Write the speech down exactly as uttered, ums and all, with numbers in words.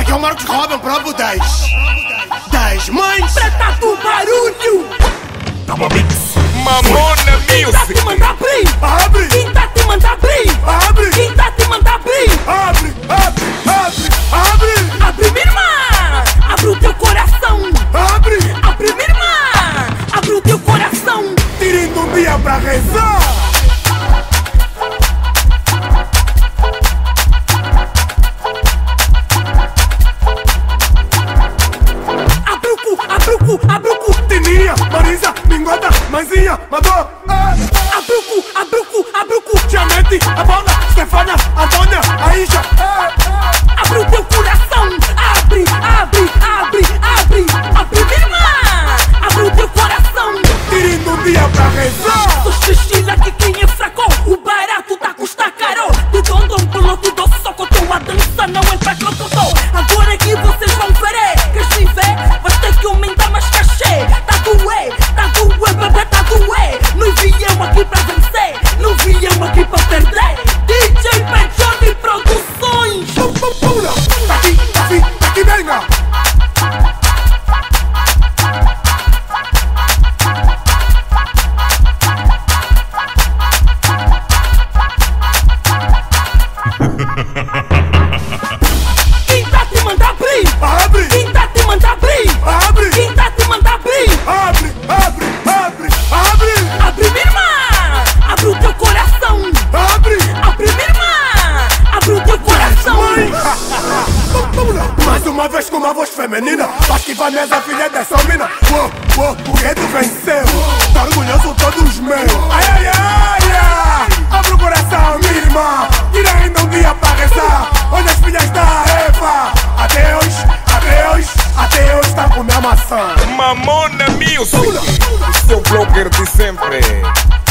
Aqui é o Marcos Robin, prova dez. dez mães. Preta do barulho. Tava mix. Mamona Quem tá te Music. manda abrir? Abre, Quem tá te manda abrir? abre, Quem tá te manda abrir? abre, abre, abre, abre, Abre, minha irmã. Abre o teu coração. abre. Abre, minha irmã. Abre o teu coração. Tirem um dia pra rezar. Abre o cu, abre o cu, abre o cu. Tininha, Marisa, Minguada, Mãezinha, mandou. É. Abre o cu, abre o cu, abre o cu. Tianete, a Bona, Stefana, Antônia, Aisha. É. Abre o teu coração. Abre, abre, abre, abre. Abre, minha irmã. Abre o teu coração. Tirem um dia pra rezar. Tu xixila que quem é fraco. O barato tá custa caro. Tu dom um piloto do soco. Tua dança não é pra clototó. Agora que vocês vão ver. Quer se ver? Vais ter que aumentar mais cachê. Tá doer, tá doer, bebê, tá doer. Não viemos aqui pra vencer. Não viemos aqui pra perder. D J Pejone Produções. Pum, pum, pula. Tá aqui, tá aqui, tá aqui, venga. Quem tá te manda abrir? Abre, Quem tá te manda abrir? abre, Quem tá te manda abrir? abre, abre, abre, abre, Abre, minha irmã. Abre o teu coração. abre. Abre, minha irmã. Abre o teu coração. Mais uma vez com uma voz feminina. Acho que vai mesmo a filha dessa mina. Uou, uou, o gueto venceu. Tá orgulhoso todos meus. Ai, ai, ai, ai. Abre o coração, minha irmã. Tira ainda um dia pra rezar. Olha as filhas da Eva. Adeus, adeus, adeus, tá com minha maçã. Mamona Music. O seu blogger de sempre.